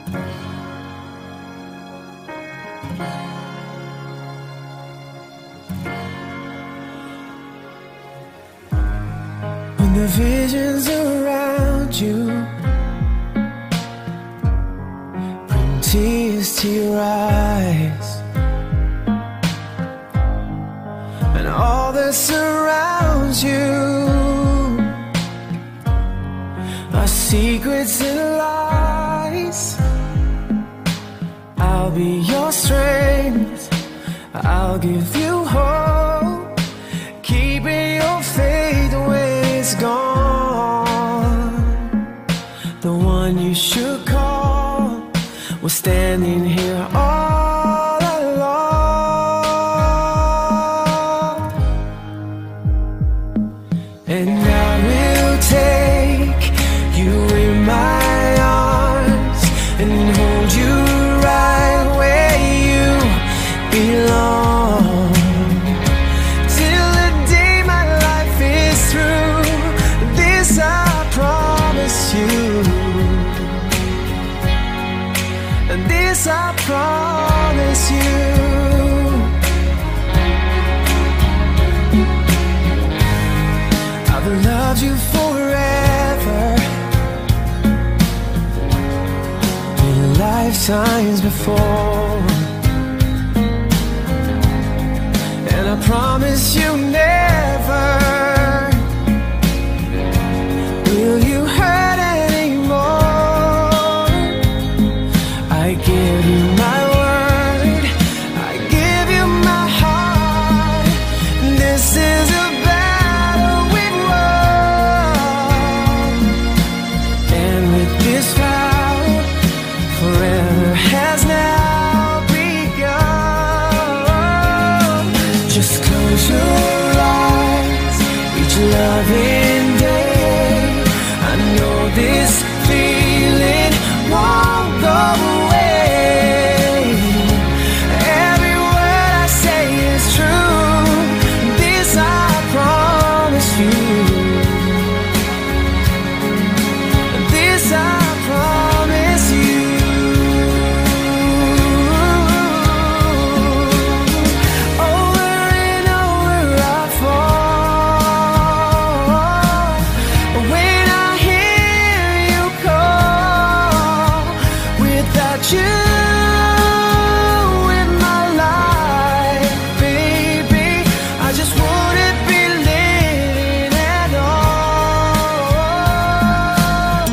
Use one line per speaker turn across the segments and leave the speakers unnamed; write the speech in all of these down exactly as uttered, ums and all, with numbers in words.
When the visions around you bring tears to your eyes, and all that surrounds you are secrets and lies, I'll be your strength, I'll give you hope, keeping your faith when it's gone. The one you should call was standing here all alone. And I will take you in my arms and hold you right where you belong, till the day my life is through. This I promise you, and this I promise you. I've loved you forever, in lifetimes before, and I promise you never will you hurt anymore. I give you my word, I give you my heart. This is a battle we've won, and with this vow, forever has now begun. Just close your eyes, each loving day. I know this feeling won't go away. Every word I say is true. This I promise you. This I promise you. Over and over I fall when I hear you call. Without you in my life, baby, I just wouldn't be living at all.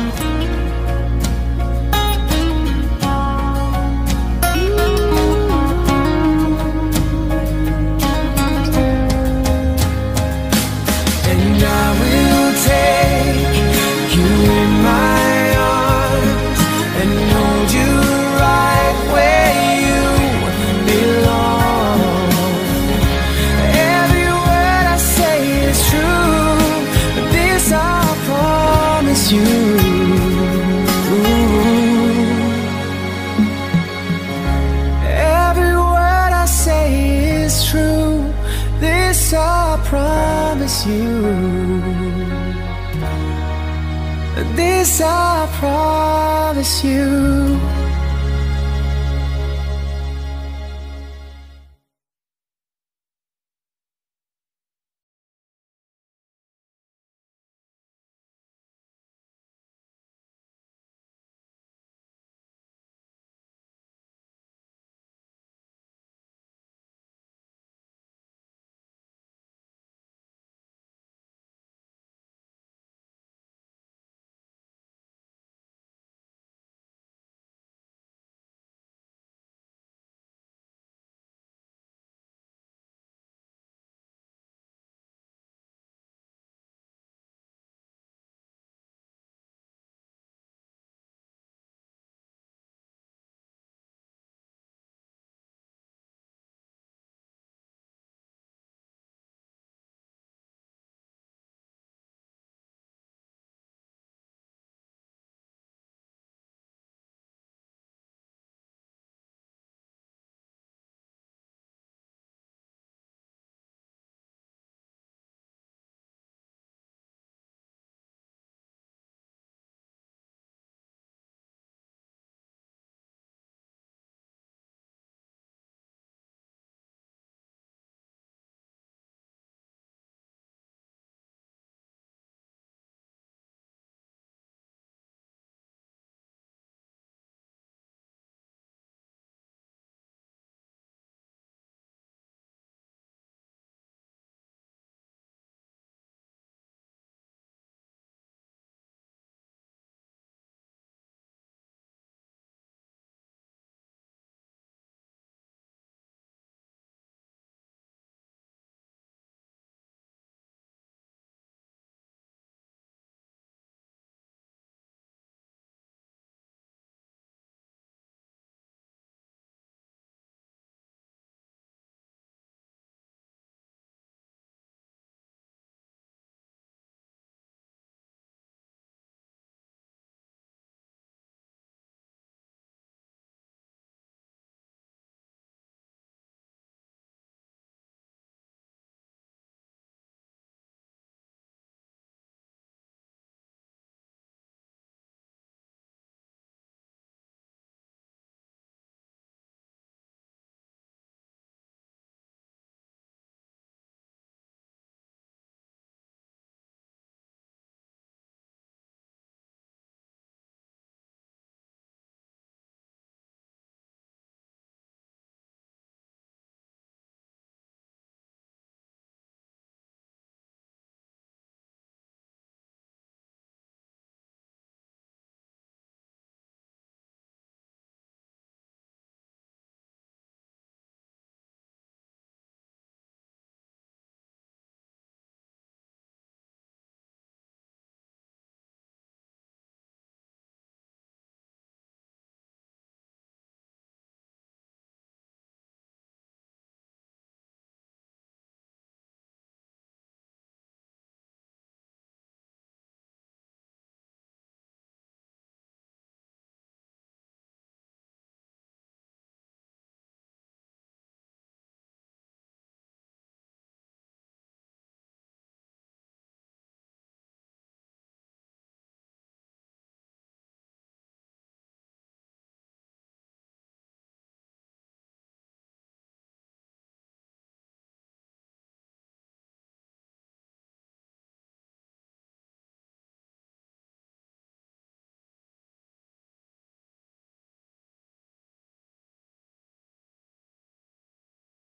And I will take you in my arms and hold you right where you belong. Every word I say is true. This I promise you. Every word I say is true. This I promise you. This I promise you.